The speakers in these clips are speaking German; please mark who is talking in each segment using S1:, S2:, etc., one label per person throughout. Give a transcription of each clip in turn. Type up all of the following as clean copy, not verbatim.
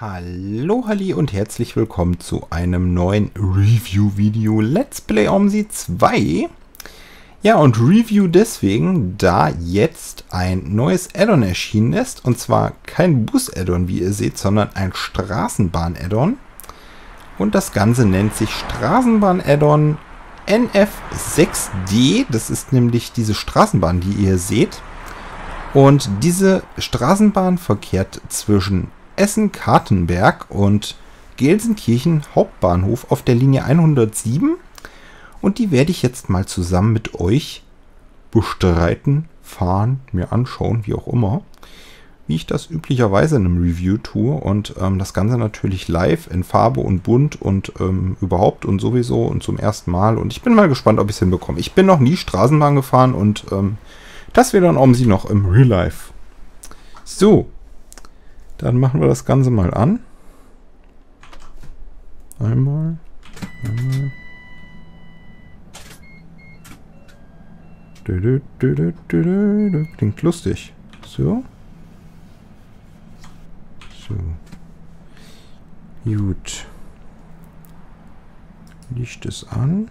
S1: Hallo, Halli und herzlich willkommen zu einem neuen Review-Video Let's Play OMSI 2. Ja, und Review deswegen, da jetzt ein neues Add-on erschienen ist. Und zwar kein Bus-Add-on, wie ihr seht, sondern ein Straßenbahn-Add-on. Und das Ganze nennt sich Straßenbahn-Add-on NF6D. Das ist nämlich diese Straßenbahn, die ihr seht. Und diese Straßenbahn verkehrt zwischen Essen-Kartenberg und Gelsenkirchen Hauptbahnhof auf der Linie 107. Und die werde ich jetzt mal zusammen mit euch bestreiten, fahren, mir anschauen, wie auch immer. Wie ich das üblicherweise in einem Review tue. Und das Ganze natürlich live in Farbe und bunt und überhaupt und sowieso und zum ersten Mal. Und ich bin mal gespannt, ob ich es hinbekomme. Ich bin noch nie Straßenbahn gefahren und das wäre dann OMSI noch im Real Life. So. Dann machen wir das Ganze mal an. Einmal. Klingt lustig. So. So. Gut. Licht ist an.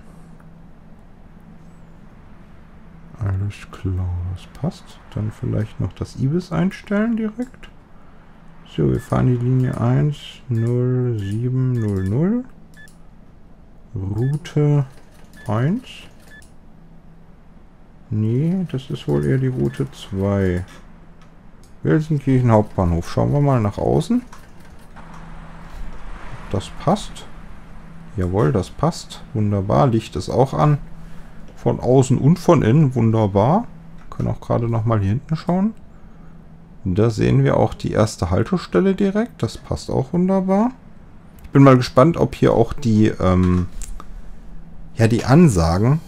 S1: Alles klar, das passt. Dann vielleicht noch das IBIS einstellen direkt. So, wir fahren die Linie 10700. Route 1. Nee, das ist wohl eher die Route 2. Gelsenkirchen Hauptbahnhof. Schauen wir mal nach außen. Das passt. Jawohl, das passt. Wunderbar. Licht ist auch an. Von außen und von innen. Wunderbar. Wir können auch gerade noch mal hier hinten schauen. Da sehen wir auch die erste Haltestelle direkt. Das passt auch wunderbar. Ich bin mal gespannt, ob hier auch die, die Ansagen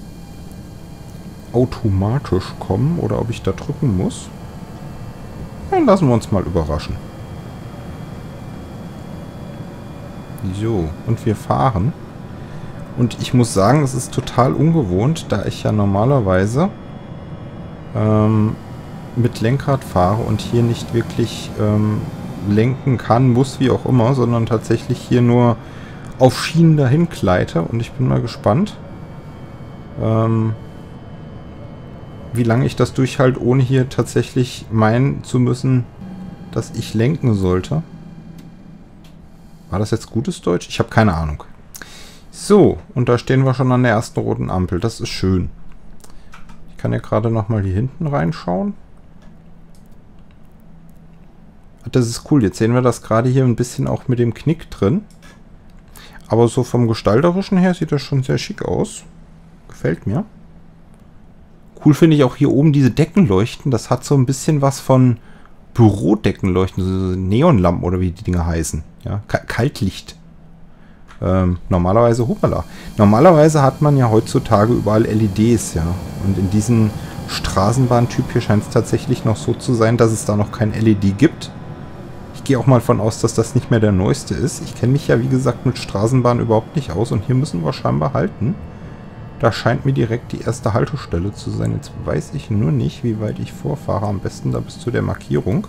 S1: automatisch kommen oder ob ich da drücken muss. Dann lassen wir uns mal überraschen. So, und wir fahren. Und ich muss sagen, es ist total ungewohnt, da ich ja normalerweise mit Lenkrad fahre und hier nicht wirklich lenken kann, muss, wie auch immer, sondern tatsächlich hier nur auf Schienen dahin gleite. Und ich bin mal gespannt, wie lange ich das durchhalte, ohne hier tatsächlich meinen zu müssen, dass ich lenken sollte. War das jetzt gutes Deutsch? Ich habe keine Ahnung. So, und da stehen wir schon an der ersten roten Ampel. Das ist schön. Ich kann ja gerade noch mal hier hinten reinschauen. Das ist cool. Jetzt sehen wir das gerade hier ein bisschen auch mit dem Knick drin. Aber so vom Gestalterischen her sieht das schon sehr schick aus. Gefällt mir. Cool finde ich auch hier oben diese Deckenleuchten. Das hat so ein bisschen was von Bürodeckenleuchten. So Neonlampen oder wie die Dinger heißen. Ja, Kaltlicht. Normalerweise, hoppala. Normalerweise hat man ja heutzutage überall LEDs, ja. Und in diesem Straßenbahntyp hier scheint es tatsächlich noch so zu sein, dass es da noch kein LED gibt. Ich gehe auch mal von aus, dass das nicht mehr der neueste ist. Ich kenne mich ja, wie gesagt, mit Straßenbahn überhaupt nicht aus. Und hier müssen wir scheinbar halten. Da scheint mir direkt die erste Haltestelle zu sein. Jetzt weiß ich nur nicht, wie weit ich vorfahre. Am besten da bis zu der Markierung.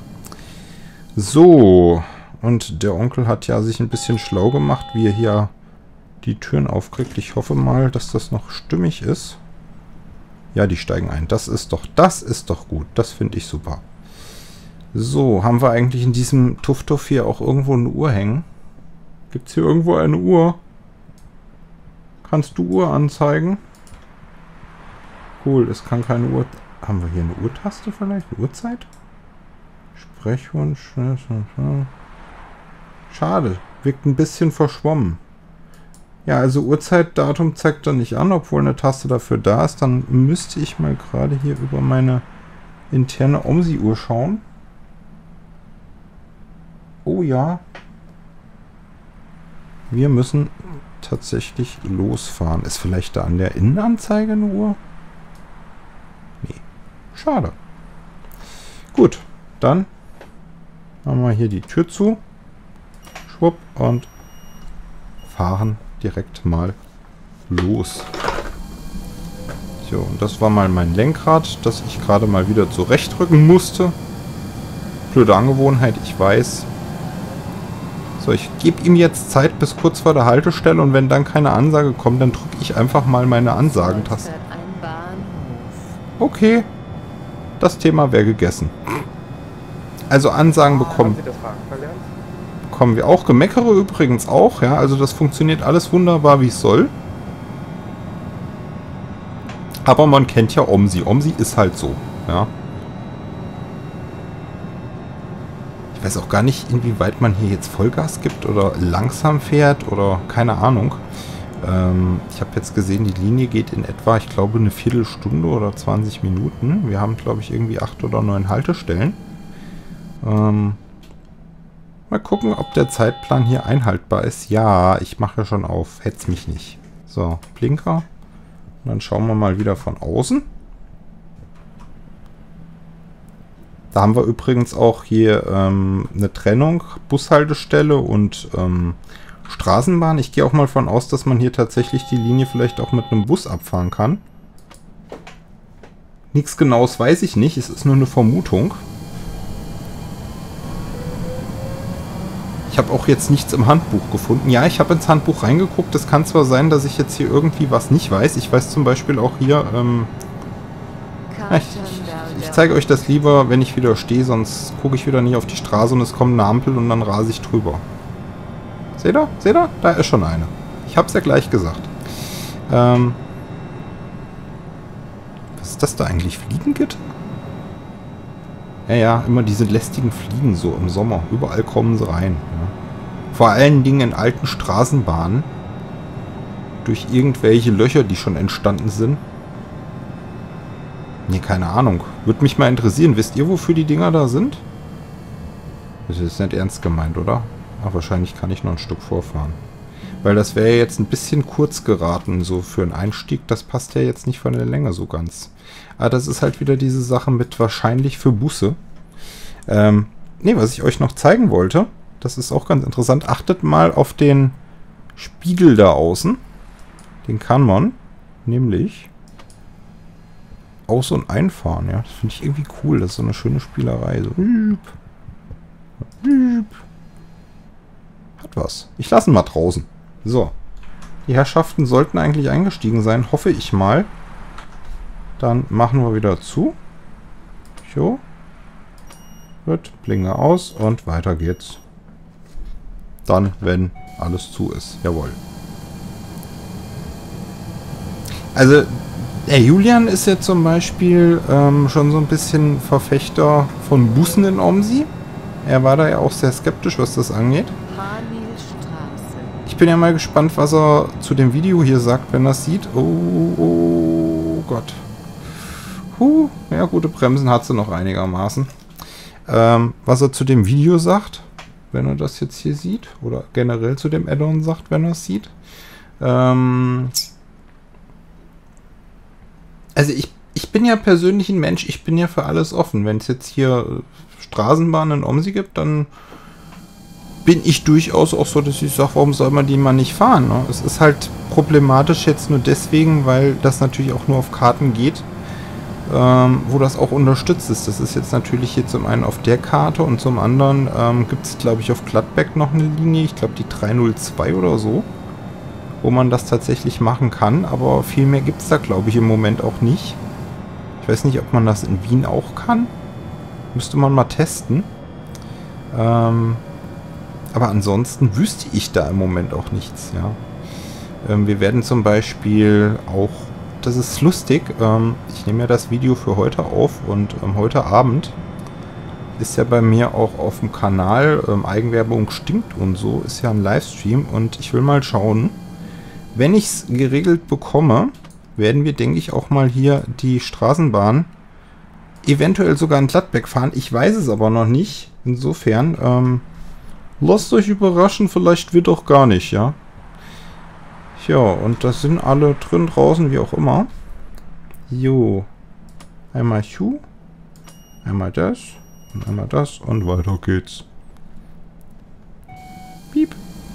S1: So. Und der Onkel hat ja sich ein bisschen schlau gemacht, wie er hier die Türen aufkriegt. Ich hoffe mal, dass das noch stimmig ist. Ja, die steigen ein. Das ist doch gut. Das finde ich super. So, haben wir eigentlich in diesem Tuff-Tuff hier auch irgendwo eine Uhr hängen? Gibt es hier irgendwo eine Uhr? Kannst du Uhr anzeigen? Cool, es kann keine Uhr... Haben wir hier eine Uhrtaste vielleicht? Eine Uhrzeit? Sprechwunsch... Schade, wirkt ein bisschen verschwommen. Ja, also Uhrzeitdatum zeigt er nicht an, obwohl eine Taste dafür da ist. Dann müsste ich mal gerade hier über meine interne OMSI-Uhr schauen. Oh ja. Wir müssen tatsächlich losfahren. Ist vielleicht da an der Innenanzeige eine Uhr? Nee. Schade. Gut, dann machen wir hier die Tür zu. Schwupp und fahren direkt mal los. So, und das war mal mein Lenkrad, das ich gerade mal wieder zurechtrücken musste. Blöde Angewohnheit, ich weiß. So, ich gebe ihm jetzt Zeit bis kurz vor der Haltestelle und wenn dann keine Ansage kommt, dann drücke ich einfach mal meine Ansagentaste. Okay, das Thema wäre gegessen. Also Ansagen bekommen wir auch. Gemeckere übrigens auch, ja. Also das funktioniert alles wunderbar, wie es soll. Aber man kennt ja OMSI. OMSI ist halt so, ja. Ich weiß auch gar nicht, inwieweit man hier jetzt Vollgas gibt oder langsam fährt oder keine Ahnung. Ich habe jetzt gesehen, die Linie geht in etwa, ich glaube, eine Viertelstunde oder 20 Minuten. Wir haben, glaube ich, irgendwie 8 oder 9 Haltestellen. Mal gucken, ob der Zeitplan hier einhaltbar ist. Ja, ich mache schon auf. Hetz mich nicht. So, Blinker. Und dann schauen wir mal wieder von außen. Da haben wir übrigens auch hier eine Trennung, Bushaltestelle und Straßenbahn. Ich gehe auch mal von aus, dass man hier tatsächlich die Linie vielleicht auch mit einem Bus abfahren kann. Nichts Genaues weiß ich nicht, es ist nur eine Vermutung. Ich habe auch jetzt nichts im Handbuch gefunden. Ja, ich habe ins Handbuch reingeguckt. Es kann zwar sein, dass ich jetzt hier irgendwie was nicht weiß. Ich weiß zum Beispiel auch hier... ich zeige euch das lieber, wenn ich wieder stehe, sonst gucke ich wieder nicht auf die Straße und es kommt eine Ampel und dann rase ich drüber. Seht ihr? Seht ihr? Da ist schon eine. Ich habe es ja gleich gesagt. Was ist das da eigentlich? Fliegengitter? Ja, ja, immer diese lästigen Fliegen so im Sommer. Überall kommen sie rein. Ja. Vor allen Dingen in alten Straßenbahnen. Durch irgendwelche Löcher, die schon entstanden sind. Nee, keine Ahnung. Würde mich mal interessieren. Wisst ihr, wofür die Dinger da sind? Das ist nicht ernst gemeint, oder? Ach, wahrscheinlich kann ich noch ein Stück vorfahren. Weil das wäre jetzt ein bisschen kurz geraten, so für einen Einstieg. Das passt ja jetzt nicht von der Länge so ganz. Aber das ist halt wieder diese Sache mit wahrscheinlich für Busse. Nee, was ich euch noch zeigen wollte, das ist auch ganz interessant. Achtet mal auf den Spiegel da außen. Den kann man nämlich aus- und einfahren. Ja, das finde ich irgendwie cool. Das ist so eine schöne Spielerei. So. Hat was. Ich lasse ihn mal draußen. So. Die Herrschaften sollten eigentlich eingestiegen sein. Hoffe ich mal. Dann machen wir wieder zu. So. Gut. Blinker aus und weiter geht's. Dann, wenn alles zu ist. Jawohl. Also, der Julian ist ja zum Beispiel schon so ein bisschen Verfechter von Bussen in OMSI. Er war da ja auch sehr skeptisch, was das angeht. Ich bin ja mal gespannt, was er zu dem Video hier sagt, wenn er es sieht. Oh Gott. Ja, gute Bremsen hat sie noch einigermaßen. Was er zu dem Video sagt, wenn er das jetzt hier sieht. Oder generell zu dem Add-on sagt, wenn er es sieht. Also ich bin ja persönlich ein Mensch, ich bin ja für alles offen. Wenn es jetzt hier Straßenbahnen in OMSI gibt, dann bin ich durchaus auch so, dass ich sage, warum soll man die mal nicht fahren? Ne? Es ist halt problematisch jetzt nur deswegen, weil das natürlich auch nur auf Karten geht, wo das auch unterstützt ist. Das ist jetzt natürlich hier zum einen auf der Karte und zum anderen gibt es, glaube ich, auf Gladbeck noch eine Linie, ich glaube die 302 oder so, wo man das tatsächlich machen kann, aber viel mehr gibt es da, glaube ich, im Moment auch nicht. Ich weiß nicht, ob man das in Wien auch kann. Müsste man mal testen. Aber ansonsten wüsste ich da im Moment auch nichts, ja. Wir werden zum Beispiel auch, das ist lustig, ich nehme ja das Video für heute auf und heute Abend ist ja bei mir auch auf dem Kanal Eigenwerbung stinkt und so, ist ja ein Livestream und ich will mal schauen, wenn ich es geregelt bekomme, werden wir, denke ich, auch mal hier die Straßenbahn eventuell sogar in Gladbeck fahren. Ich weiß es aber noch nicht. Insofern, lasst euch überraschen, vielleicht wird auch gar nicht, ja. Ja, und das sind alle drin, draußen, wie auch immer. Jo. Einmal Q, einmal das und einmal das und weiter geht's. Piep.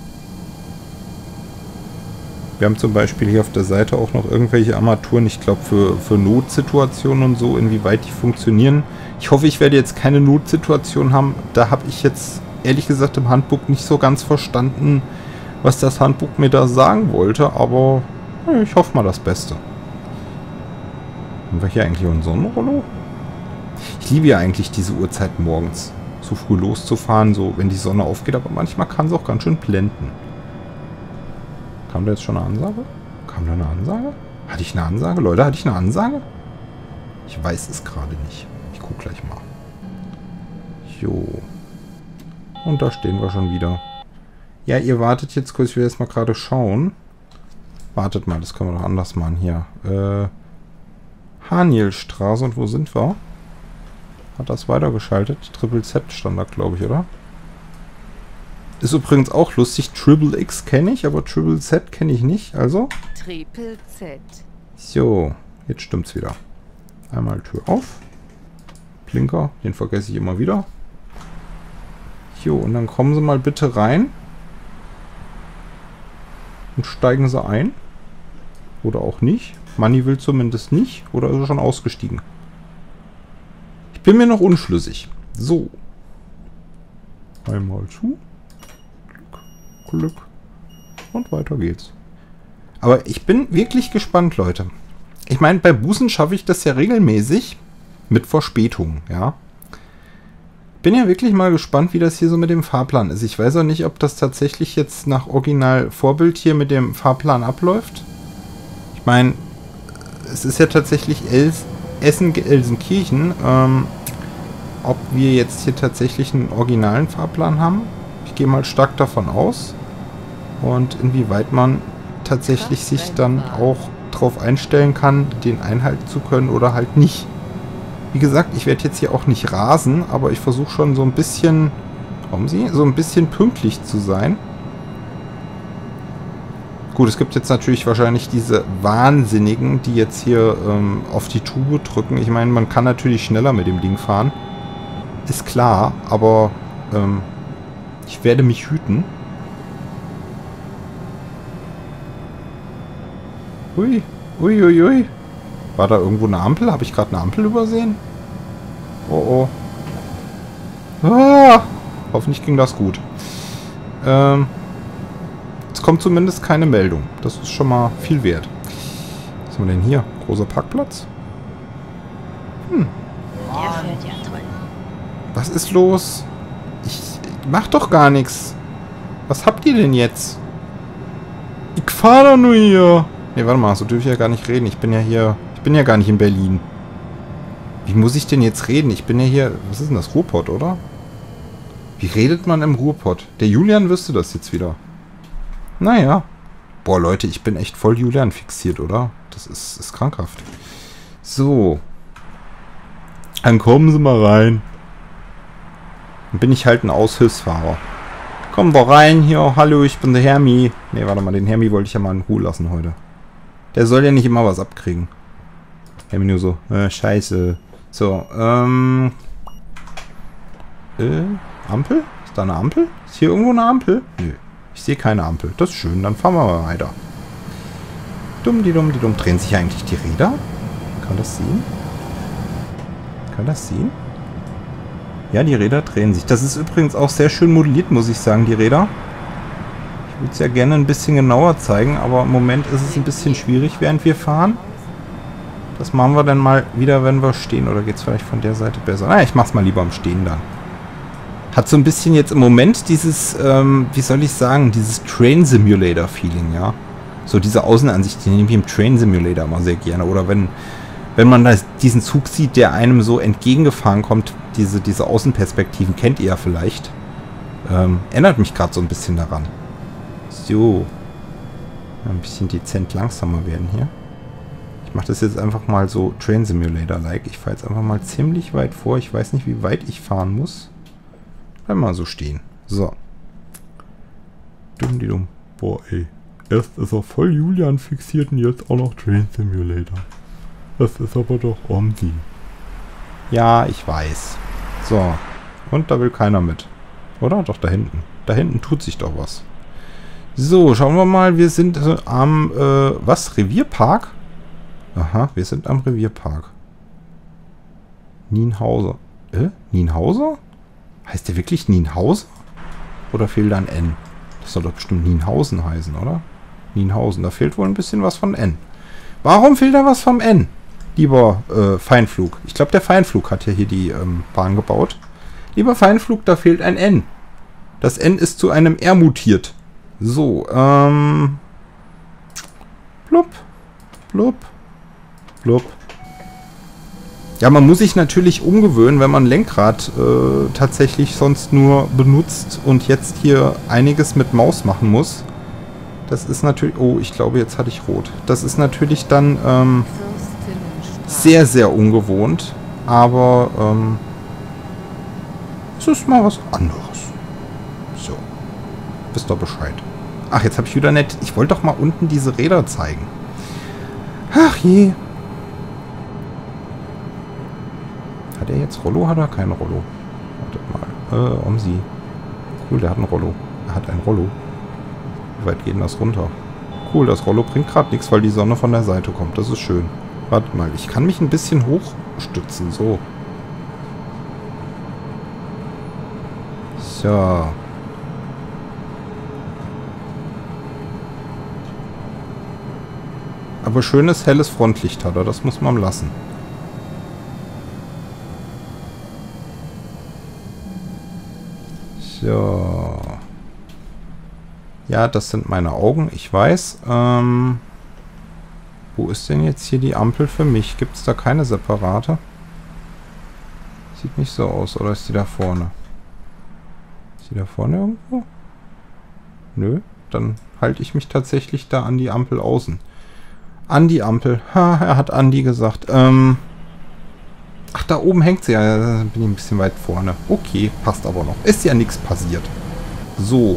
S1: Wir haben zum Beispiel hier auf der Seite auch noch irgendwelche Armaturen, ich glaube für Notsituationen und so, inwieweit die funktionieren. Ich hoffe, ich werde jetzt keine Notsituation haben. Da habe ich jetzt ehrlich gesagt im Handbuch nicht so ganz verstanden, was das Handbuch mir da sagen wollte, aber ich hoffe mal das Beste. Haben wir hier eigentlich einen Sonnenrollo? Ich liebe ja eigentlich diese Uhrzeit morgens. So früh loszufahren, so wenn die Sonne aufgeht, aber manchmal kann es auch ganz schön blenden. Kam da jetzt schon eine Ansage? Kam da eine Ansage? Hatte ich eine Ansage? Leute, hatte ich eine Ansage? Ich weiß es gerade nicht. Ich gucke gleich mal. Jo. Und da stehen wir schon wieder. Ja, ihr wartet jetzt kurz. Ich will jetzt mal gerade schauen. Wartet mal, das können wir doch anders machen hier. Hanielstraße. Und wo sind wir? Hat das weitergeschaltet? Triple Z stand da, glaube ich, oder? Ist übrigens auch lustig. Triple X kenne ich, aber Triple Z kenne ich nicht. Also?
S2: Triple Z.
S1: So, jetzt stimmt's wieder. Einmal Tür auf. Blinker, den vergesse ich immer wieder. Jo, und dann kommen Sie mal bitte rein. Und steigen Sie ein. Oder auch nicht. Manni will zumindest nicht. Oder ist er schon ausgestiegen? Ich bin mir noch unschlüssig. So. Einmal zu. Glück. Und weiter geht's. Aber ich bin wirklich gespannt, Leute. Ich meine, bei Bußen schaffe ich das ja regelmäßig. Mit Verspätung, ja. Bin ja wirklich mal gespannt, wie das hier so mit dem Fahrplan ist. Ich weiß auch nicht, ob das tatsächlich jetzt nach Original-Vorbild hier mit dem Fahrplan abläuft. Ich meine, es ist ja tatsächlich Essen-Gelsenkirchen. Ob wir jetzt hier tatsächlich einen originalen Fahrplan haben? Ich gehe mal stark davon aus. Und inwieweit man tatsächlich sich dann auch drauf einstellen kann, den einhalten zu können oder halt nicht. Wie gesagt, ich werde jetzt hier auch nicht rasen, aber ich versuche schon so ein bisschen, so ein bisschen pünktlich zu sein. Gut, es gibt jetzt natürlich wahrscheinlich diese Wahnsinnigen, die jetzt hier auf die Tube drücken. Ich meine, man kann natürlich schneller mit dem Ding fahren. Ist klar, aber ich werde mich hüten. Ui, ui, ui, ui. War da irgendwo eine Ampel? Habe ich gerade eine Ampel übersehen? Oh, oh. Ah, hoffentlich ging das gut. Es kommt zumindest keine Meldung. Das ist schon mal viel wert. Was haben wir denn hier? Großer Parkplatz?
S2: Der fährt ja toll.
S1: Was ist los? Ich mach doch gar nichts. Was habt ihr denn jetzt? Ich fahre doch nur hier. Ne, warte mal, so dürfe ich ja gar nicht reden. Ich bin ja hier... Ich bin ja gar nicht in Berlin. Wie muss ich denn jetzt reden? Ich bin ja hier... Was ist denn das? Ruhrpott, oder? Wie redet man im Ruhrpott? Der Julian wüsste das jetzt wieder. Naja. Boah, Leute, ich bin echt voll Julian fixiert, oder? Das ist krankhaft. So. Dann kommen Sie mal rein. Dann bin ich halt ein Aushilfsfahrer. Komm doch rein hier. Hallo, ich bin der Hermi. Ne, warte mal, den Hermi wollte ich ja mal in Ruhe lassen heute. Der soll ja nicht immer was abkriegen. Hermi nur so, scheiße. So, Ampel? Ist da eine Ampel? Ist hier irgendwo eine Ampel? Nö. Ich sehe keine Ampel. Das ist schön, dann fahren wir mal weiter. Dumm. Drehen sich eigentlich die Räder? Kann das sehen? Kann das sehen? Ja, die Räder drehen sich. Das ist übrigens auch sehr schön modelliert, muss ich sagen, die Räder. Ich würde es ja gerne ein bisschen genauer zeigen, aber im Moment ist es ein bisschen schwierig, während wir fahren. Das machen wir dann mal wieder, wenn wir stehen. Oder geht es vielleicht von der Seite besser? Na, ich mach's mal lieber am Stehen dann. Hat so ein bisschen jetzt im Moment dieses, wie soll ich sagen, dieses Train Simulator Feeling, ja. So diese Außenansicht, die nehme ich im Train Simulator immer sehr gerne. Oder wenn man da diesen Zug sieht, der einem so entgegengefahren kommt, diese Außenperspektiven kennt ihr ja vielleicht. Erinnert mich gerade so ein bisschen daran. So. Ein bisschen dezent langsamer werden hier. Ich mache das jetzt einfach mal so Train Simulator-like. Ich fahre jetzt einfach mal ziemlich weit vor. Ich weiß nicht, wie weit ich fahren muss. Bleib mal so stehen. So. Dumm. Boah, ey. Erst ist er voll Julian fixiert und jetzt auch noch Train Simulator. Das ist aber doch Omsi. Ja, ich weiß. So. Und da will keiner mit. Oder? Doch, da hinten. Da hinten tut sich doch was. So, schauen wir mal. Wir sind am, was? Revierpark? Aha, wir sind am Revierpark. Nienhauser. Nienhauser? Heißt der wirklich Nienhauser? Oder fehlt da ein N? Das soll doch bestimmt Nienhausen heißen, oder? Nienhausen. Da fehlt wohl ein bisschen was von N. Warum fehlt da was vom N? Lieber Feinflug. Ich glaube, der Feinflug hat ja hier die Bahn gebaut. Lieber Feinflug, da fehlt ein N. Das N ist zu einem R mutiert. So, blub, blub, blub. Ja, man muss sich natürlich umgewöhnen, wenn man Lenkrad tatsächlich sonst nur benutzt und jetzt hier einiges mit Maus machen muss. Das ist natürlich... Oh, ich glaube, jetzt hatte ich rot. Das ist natürlich dann sehr, sehr ungewohnt. Aber es ist mal was anderes. So. Wisst ihr Bescheid. Ach, jetzt habe ich wieder nett... Ich wollte doch mal unten diese Räder zeigen. Ach je. Hat er jetzt Rollo? Hat er kein Rollo? Wartet mal. Omsi. Cool, der hat ein Rollo. Er hat ein Rollo. Wie weit geht denn das runter? Cool, das Rollo bringt gerade nichts, weil die Sonne von der Seite kommt. Das ist schön. Warte mal, ich kann mich ein bisschen hochstützen. So. So. Aber schönes, helles Frontlicht hat er. Das muss man lassen. So. Ja, das sind meine Augen. Ich weiß. Wo ist denn jetzt hier die Ampel für mich? Gibt es da keine separate? Sieht nicht so aus. Oder ist die da vorne? Ist die da vorne irgendwo? Nö. Dann halte ich mich tatsächlich da an die Ampel außen. An die Ampel. Ha, er hat Andi gesagt. Ach, da oben hängt sie ja. Da bin ich ein bisschen weit vorne. Okay, passt aber noch. Ist ja nichts passiert. So.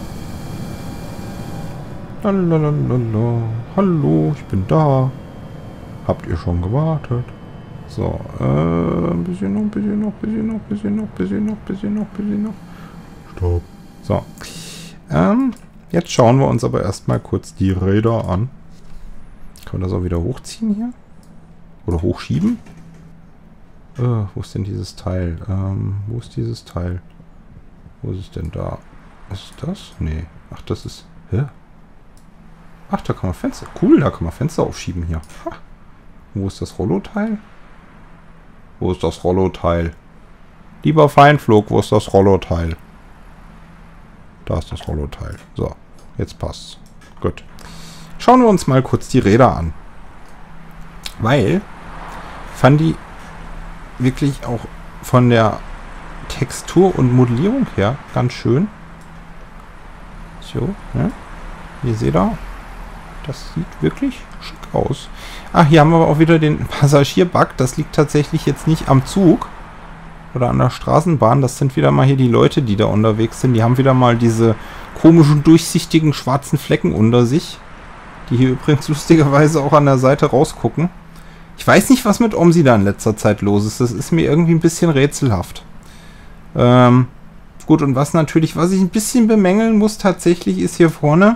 S1: Lalalala. Hallo, ich bin da. Habt ihr schon gewartet? So, ein bisschen noch, bisschen noch, bisschen noch, bisschen noch, bisschen noch, bisschen noch, bisschen noch. Stopp. So. Jetzt schauen wir uns aber erstmal kurz die Räder an. Können wir das auch wieder hochziehen hier? Oder hochschieben? Wo ist denn dieses Teil? Wo ist dieses Teil? Wo ist es denn da? Ist das? Nee. Ach, das ist... Hä? Ach, da kann man Fenster... Cool, da kann man Fenster aufschieben hier. Ha. Wo ist das Rollo-Teil? Wo ist das Rollo-Teil? Lieber Feinflug, wo ist das Rollo-Teil? Da ist das Rollo-Teil. So, jetzt passt's. Gut. Schauen wir uns mal kurz die Räder an. Weil fand die wirklich auch von der Textur und Modellierung her ganz schön. So, ne? Ihr seht da, das sieht wirklich schick aus. Ach, hier haben wir aber auch wieder den Passagierbug. Das liegt tatsächlich jetzt nicht am Zug oder an der Straßenbahn. Das sind wieder mal hier die Leute, die da unterwegs sind. Die haben wieder mal diese komischen, durchsichtigen, schwarzen Flecken unter sich. Die hier übrigens lustigerweise auch an der Seite rausgucken. Ich weiß nicht, was mit Omsi da in letzter Zeit los ist. Das ist mir irgendwie ein bisschen rätselhaft. Gut, und was ich ein bisschen bemängeln muss tatsächlich, ist hier vorne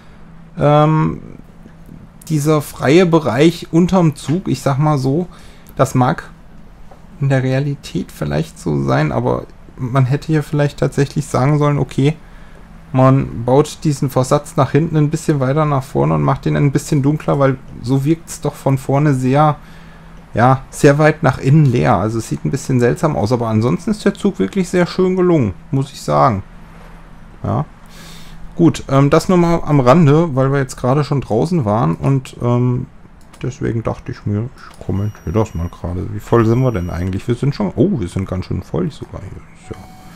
S1: dieser freie Bereich unterm Zug. Ich sag mal so, das mag in der Realität vielleicht so sein, aber man hätte hier vielleicht tatsächlich sagen sollen, okay, man baut diesen Versatz nach hinten ein bisschen weiter nach vorne und macht den ein bisschen dunkler, weil so wirkt es doch von vorne sehr, ja, sehr weit nach innen leer. Also es sieht ein bisschen seltsam aus, aber ansonsten ist der Zug wirklich sehr schön gelungen, muss ich sagen. Ja. Gut, das nur mal am Rande, weil wir jetzt gerade schon draußen waren und deswegen dachte ich mir, ich kommentiere das mal gerade. Wie voll sind wir denn eigentlich? Wir sind schon, oh, wir sind ganz schön voll sogar hier. Ja.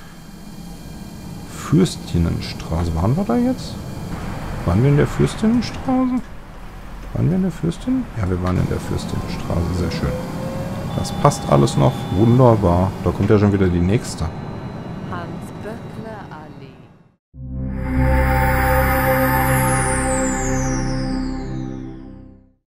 S1: Fürstinnenstraße. Waren wir da jetzt? Waren wir in der Fürstinnenstraße? Waren wir in der Fürstin? Ja, wir waren in der Fürstinnenstraße. Sehr schön. Das passt alles noch. Wunderbar. Da kommt ja schon wieder die nächste.